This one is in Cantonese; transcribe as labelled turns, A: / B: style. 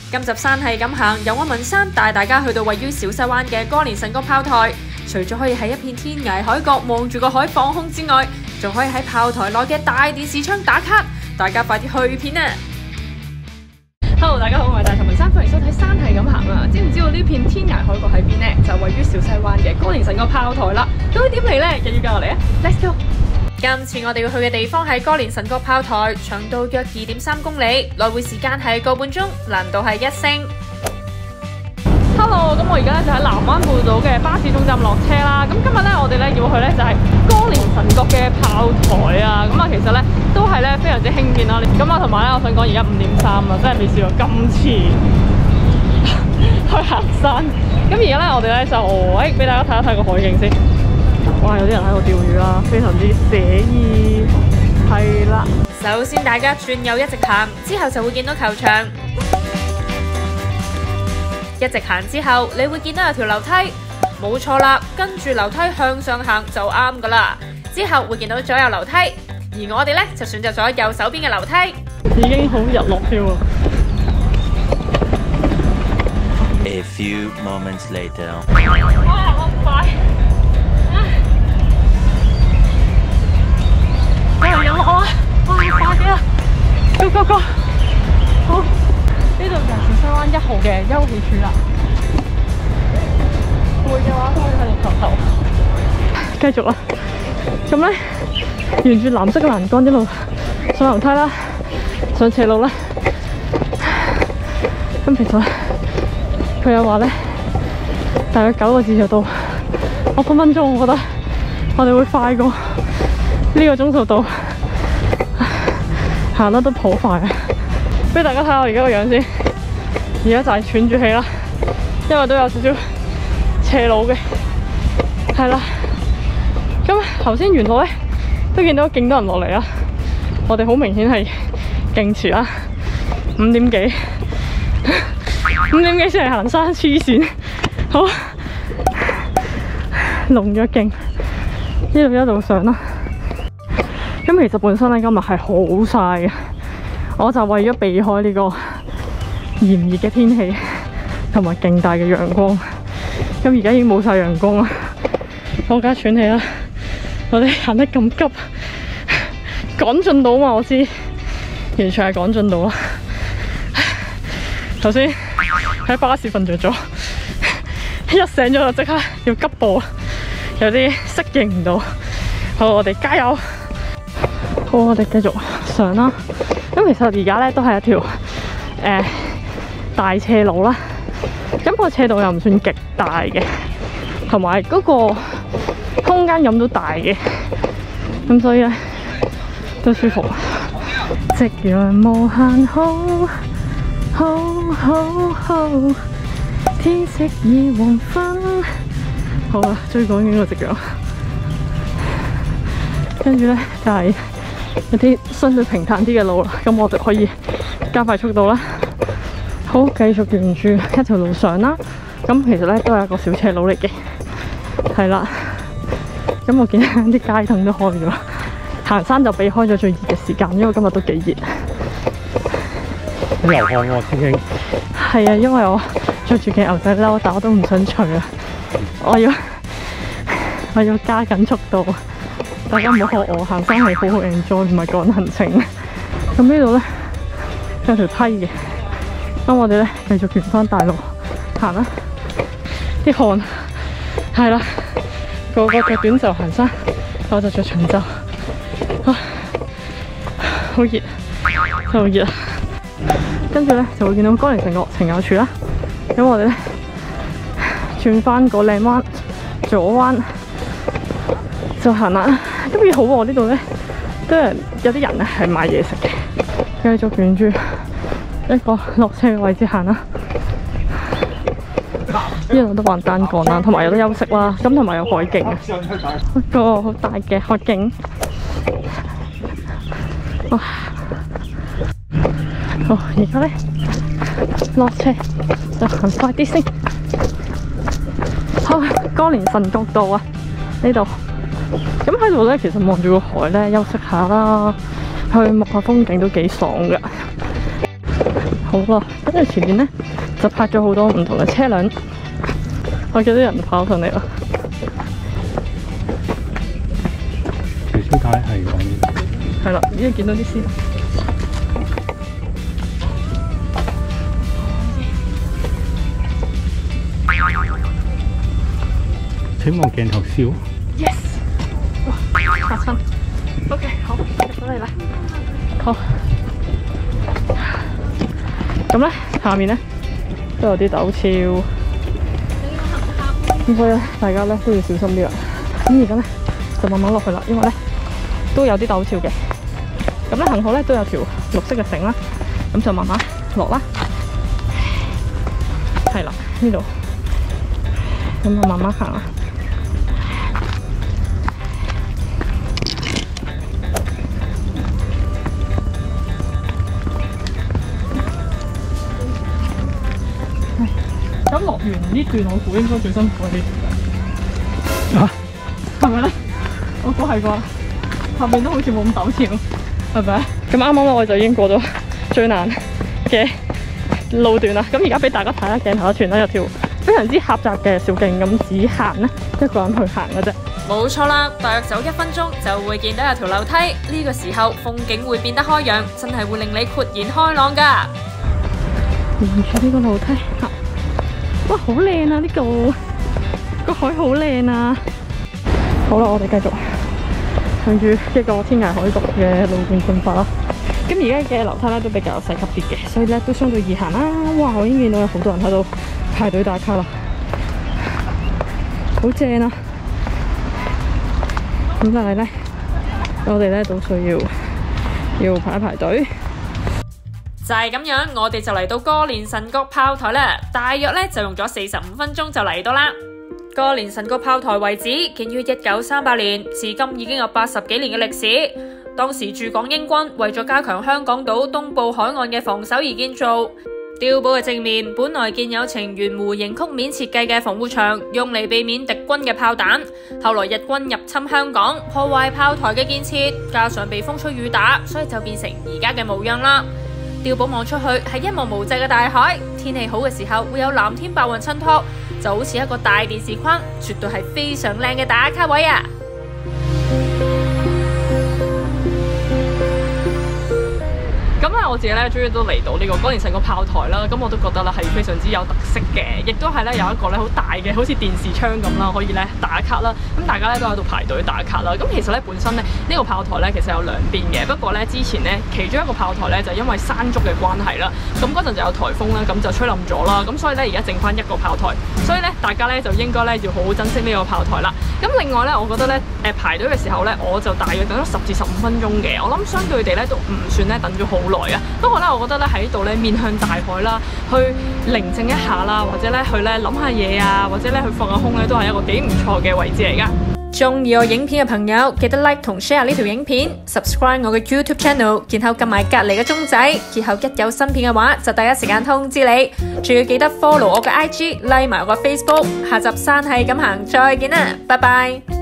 A: 今集山係咁行，由我文山帶大家去到位於小西灣嘅歌連臣角炮台。除咗可以喺一片天涯海角望住個海放空之外，仲可以喺炮台內嘅大電視窗打卡。大家快啲去片啊！Hello， 大家好，我係大頭文山，歡迎收睇山係咁行啊！知唔知道呢片天涯海角喺邊呢？就位於小西灣嘅歌連臣角炮台啦。究竟點嚟呢？又要跟我嚟啊 ！Let's go！ 今次我哋要去嘅地方係歌連臣角炮台，長度約2.3公里，來回時間係個半鐘，難度係1星。Hello， 咁我而家咧就喺南灣半島嘅巴士總站落車啦。咁今日咧我哋咧要去咧就係歌連臣角嘅炮台啊。咁啊其實咧都係咧非常之興建啦。咁啊同埋咧我想講而家5.3啊，真係未試過咁遲去行山。咁而家咧我哋咧就俾大家睇一睇個海景先。哇！有啲人喺度釣魚啦，非常之寫意。係啦，首先大家轉右一直行，之後就會見到球場。一直行之後，你會見到有條樓梯，冇錯啦。跟住樓梯向上行就啱噶啦。之後會見到左右樓梯，而我哋呢就選擇咗右手邊嘅樓梯。已經好日落 feel 啦。
B: A few moments later。
A: 哇！好快。有落啊！哇！快啲啊！Go go go！ 好。呢度就係小西灣1號嘅休憩處啦。攰嘅話都可以喺度唞唞。繼續啦。咁咧，沿住藍色嘅欄杆一路上樓梯啦，上斜路啦。咁其實佢又話咧，大約9個字就到。我分分鐘，我覺得我哋會快過呢個鐘數到，行得都頗快啊！俾大家睇下我而家個樣先，而家就係喘住氣啦，因為都有少少斜路嘅，係啦。咁頭先沿路咧都見到勁多人落嚟啦，我哋好明顯係勁遲啦，5點幾先嚟行山，黐線，好龍躍徑，呢度一路上啦。咁其實本身咧今日係好曬嘅。我就為咗避開呢個炎熱嘅天氣同埋勁大嘅陽光，咁而家已經冇晒陽光啦，我而家喘氣啦。我哋行得咁急，趕進度嘛，我知，完全係趕進度啦。頭先喺巴士瞓着咗，一醒咗就即刻要急步，有啲適應唔到。好，我哋加油！好，我哋繼續上啦。咁其實而家咧都係一條大斜路啦，咁個斜度又唔算極大嘅，同埋嗰個空間感都大嘅，咁所以咧都舒服。夕陽無限好，好好好，天色已黃昏。好啦，追趕緊個夕陽，跟住咧就係有啲相對平坦啲嘅路啦，咁我哋可以加快速度啦。好，繼續沿住一條路上啦。咁其實咧都係一個小斜路嚟嘅，係啦。咁我見啲街燈都開咗，行山就避開咗最熱嘅時間，因為今日都幾熱。
C: 流汗喎，師兄。
A: 係啊，因為我着住件牛仔褸，但我都唔想除啊。我要加緊速度。大家唔好學我，行山係好好 enjoy， 唔係趕行程。咁呢度咧有條梯嘅，咁我哋咧繼續沿翻大路行啦。啲汗係啦，個個腳短袖行山，我就着長袖。好熱，真係好熱啊！跟住咧就會見到歌連臣角懲教處啦。咁我哋咧轉翻個靚彎，左彎就行啦。咁幾好喎！呢度咧都有啲人咧係買嘢食嘅。繼續沿住一個落車嘅位置行啦。呢度都橫單槓啦，同埋有得休息啦。咁同埋有海景，一個好大嘅海景。哇！好，而家咧落車就行快啲先。好，歌連臣角道啊，呢度。咁喺度咧，其實望住個海咧，休息下啦，去望下風景都幾爽噶。好
C: 好啦，跟住前面咧就拍咗好多唔同嘅車輛，我見到人跑上嚟啦。
D: 條絲帶係咁。
C: 係啦，已經見到啲絲帶。
D: 請望鏡頭笑。
C: Yes！ 哇，嚇親。OK， 好，入咗嚟啦。好。咁咧，下面咧都有啲陡峭，咁所以咧大家咧都要小心啲啦。咁而家咧就慢慢落去啦，因為咧都有啲陡峭嘅。咁咧幸好咧都有條綠色嘅繩啦，咁就慢慢落啦。係啦，呢度咁就慢慢行啦。咁落完呢段我估應該最辛苦係呢段㗎，係咪咧？我估係啩，後面都好似冇咁陡峭，係咪？咁啱啱我就已經過咗最難嘅路段啦。咁而家俾大家睇下鏡頭一段啦，有條非常之狹窄嘅小徑，咁只限咧一個人去行嘅啫。
A: 冇錯啦，大約走1分鐘就會見到有條樓梯，呢個時候風景會變得開揚，真係會令你豁然開朗㗎。
C: 沿住呢個樓梯行。哇，好靚啊！呢度個海好靚啊！好啦，我哋繼續向住一個天涯海角嘅路段進發啦。咁而家嘅樓梯咧都比較細級啲嘅，所以咧都相對易行啦。哇，我已經見到有好多人喺度排隊打卡啦，好正啊！咁但係咧，我哋咧都需要排隊。
A: 就係咁樣，我哋就嚟到歌連臣角炮台啦，大約咧就用咗45分鐘就嚟到啦。歌連臣角炮台遺址建於1938年，至今已經有80幾年嘅歷史。當時駐港英軍為咗加強香港島東部海岸嘅防守而建造。碉堡嘅正面本來建有呈圓弧形曲面設計嘅防護牆，用嚟避免敵軍嘅炮彈。後來日軍入侵香港，破壞炮台嘅建設，加上被風吹雨打，所以就變成而家嘅模樣啦。碉堡望出去係一望無際嘅大海，天氣好嘅時候會有藍天白雲襯托，就好似一個大電視框，絕對係非常靚嘅打卡位啊！
C: 咁咧我自己咧終於都嚟到呢個歌連臣角炮台啦，咁我都覺得咧係非常之有特色嘅，亦都係咧有一個咧好大嘅好似電視窗咁啦，可以咧打卡啦。咁大家咧都喺度排隊打卡啦。咁其實咧本身咧呢個炮台咧其實有兩邊嘅，不過咧之前咧其中一個炮台咧就因為山竹嘅關係啦，咁嗰陣就有颱風啦，咁就吹冧咗啦。咁所以咧而家剩翻一個炮台，所以咧大家咧就應該咧要好好珍惜呢個炮台啦。咁另外咧，我覺得咧排隊嘅時候咧，我就大約等咗10至15分鐘嘅，我諗相對地咧都唔算咧等咗好耐啊。不過咧，我覺得咧喺度咧面向大海啦，去寧靜一下啦，或者咧去咧諗下嘢啊，或者咧去放下空咧，都係一個幾唔錯嘅位置嚟噶。
A: 中意我影片嘅朋友，記得 like 同 share 呢條影片 ，subscribe 我嘅 YouTube channel， 然後撳埋隔離嘅鐘仔，以後一有新片嘅話就第一時間通知你。仲要記得 follow 我嘅IG，like 埋我嘅 Facebook。下集山係咁行，再見啦，拜拜。